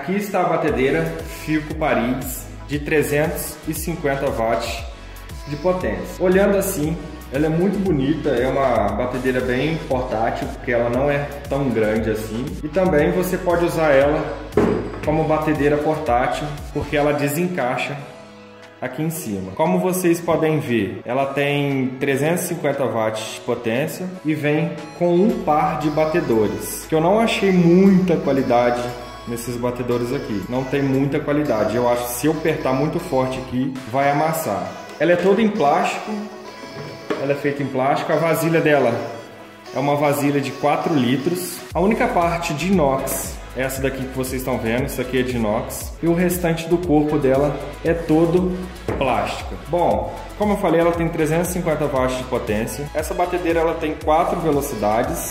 Aqui está a batedeira Filco Paris de 350 watts de potência. Olhando assim, ela é muito bonita, é uma batedeira bem portátil, porque ela não é tão grande assim. E também você pode usar ela como batedeira portátil, porque ela desencaixa aqui em cima. Como vocês podem ver, ela tem 350 watts de potência e vem com um par de batedores, que eu não achei muita qualidade nesses batedores aqui. Não tem muita qualidade. Eu acho que se eu apertar muito forte aqui, vai amassar. Ela é toda em plástico. Ela é feita em plástico. A vasilha dela é uma vasilha de 4 litros. A única parte de inox é essa daqui que vocês estão vendo. Isso aqui é de inox. E o restante do corpo dela é todo plástico. Bom, como eu falei, ela tem 350 watts de potência. Essa batedeira ela tem 4 velocidades,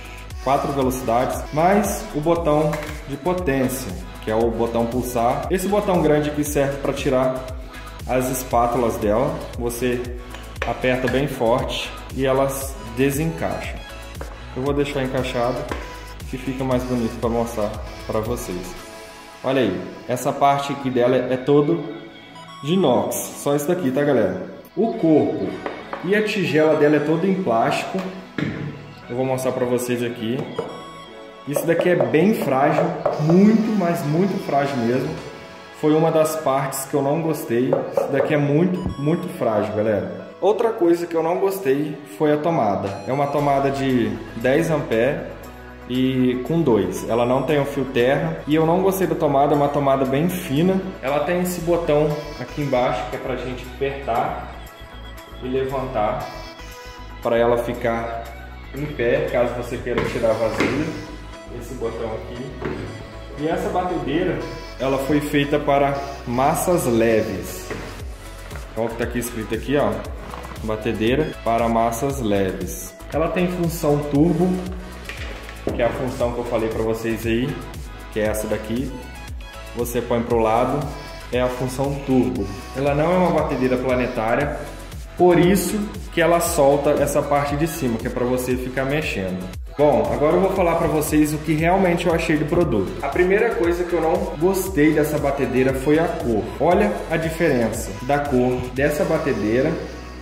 mais o botão de potência, que é o botão pulsar. Esse botão grande aqui serve para tirar as espátulas dela. Você aperta bem forte e elas desencaixam. Eu vou deixar encaixado que fica mais bonito para mostrar para vocês. Olha aí, essa parte aqui dela é todo de inox, só isso daqui, tá galera? O corpo e a tigela dela é toda em plástico. Eu vou mostrar para vocês aqui. Isso daqui é bem frágil, muito, mas muito frágil mesmo. Foi uma das partes que eu não gostei. Isso daqui é muito frágil, galera. Outra coisa que eu não gostei foi a tomada. É uma tomada de 10 ampere e com 2. Ela não tem o fio terra e eu não gostei da tomada, é uma tomada bem fina. Ela tem esse botão aqui embaixo que é pra gente apertar e levantar para ela ficar em pé, caso você queira tirar a vasilha. Esse botão aqui. E essa batedeira, ela foi feita para massas leves. Olha o que está aqui escrito aqui, ó. Batedeira para massas leves. Ela tem função turbo, que é a função que eu falei para vocês aí, que é essa daqui. Você põe para o lado, é a função turbo. Ela não é uma batedeira planetária, por isso que ela solta essa parte de cima, que é para você ficar mexendo. Bom, agora eu vou falar para vocês o que realmente eu achei do produto. A primeira coisa que eu não gostei dessa batedeira foi a cor. Olha a diferença da cor dessa batedeira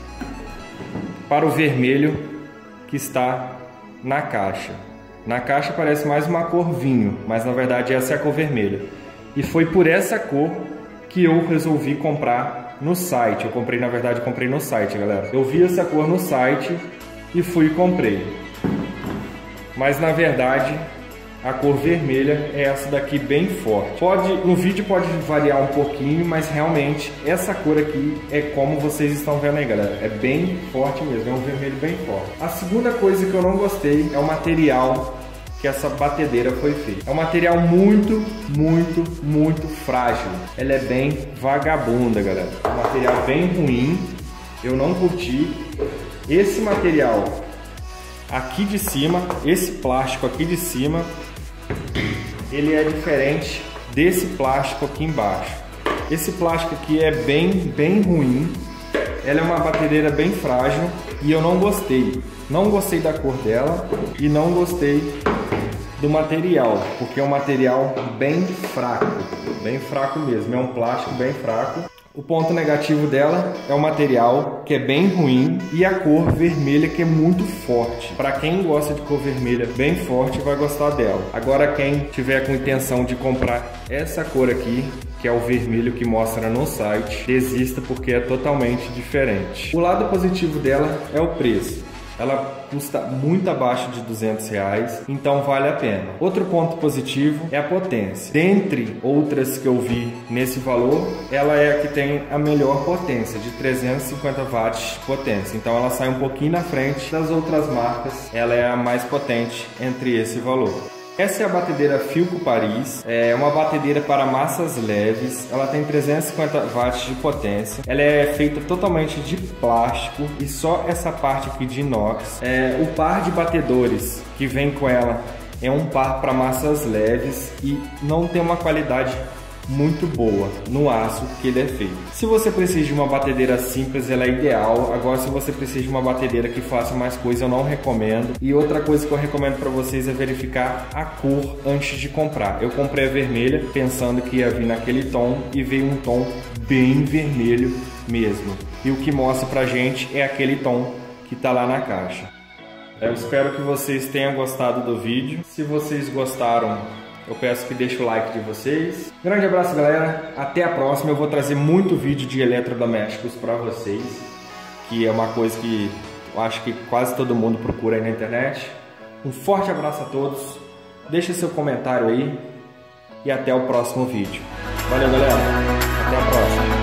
para o vermelho que está na caixa. Na caixa parece mais uma cor vinho, mas na verdade essa é a cor vermelha. E foi por essa cor que eu resolvi comprar no site. Eu comprei, na verdade, comprei no site, galera. Eu vi essa cor no site e fui e comprei. Mas na verdade a cor vermelha é essa daqui bem forte. No vídeo pode variar um pouquinho, mas realmente essa cor aqui é como vocês estão vendo aí, galera. É bem forte mesmo, é um vermelho bem forte. A segunda coisa que eu não gostei é o material que essa batedeira foi feita. É um material muito frágil. Ela é bem vagabunda, galera. É um material bem ruim. Eu não curti. Esse material aqui de cima, esse plástico aqui de cima, ele é diferente desse plástico aqui embaixo. Esse plástico aqui é bem ruim. Ela é uma batedeira bem frágil e eu não gostei. Não gostei da cor dela e não gostei do material, porque é um material bem fraco mesmo. É um plástico bem fraco. O ponto negativo dela é o material, que é bem ruim, e a cor vermelha, que é muito forte. Para quem gosta de cor vermelha bem forte, vai gostar dela. Agora, quem tiver com intenção de comprar essa cor aqui, que é o vermelho que mostra no site, desista, porque é totalmente diferente. O lado positivo dela é o preço. Ela custa muito abaixo de R$200, então vale a pena. Outro ponto positivo é a potência. Dentre outras que eu vi nesse valor, ela é a que tem a melhor potência, de 350 watts de potência. Então ela sai um pouquinho na frente das outras marcas. Ela é a mais potente entre esse valor. Essa é a batedeira Filco Paris, é uma batedeira para massas leves, ela tem 350 watts de potência, ela é feita totalmente de plástico e só essa parte aqui de inox. O par de batedores que vem com ela é um par para massas leves e não tem uma qualidade muito boa no aço que ele é feito. Se você precisa de uma batedeira simples, ela é ideal. Agora, se você precisa de uma batedeira que faça mais coisa, eu não recomendo. E outra coisa que eu recomendo para vocês é verificar a cor antes de comprar. Eu comprei a vermelha pensando que ia vir naquele tom e veio um tom bem vermelho mesmo. E o que mostra pra gente é aquele tom que tá lá na caixa. Eu espero que vocês tenham gostado do vídeo. Se vocês gostaram, eu peço que deixem o like de vocês. Grande abraço, galera. Até a próxima. Eu vou trazer muito vídeo de eletrodomésticos para vocês, que é uma coisa que eu acho que quase todo mundo procura aí na internet. Um forte abraço a todos. Deixe seu comentário aí e até o próximo vídeo. Valeu, galera. Até a próxima.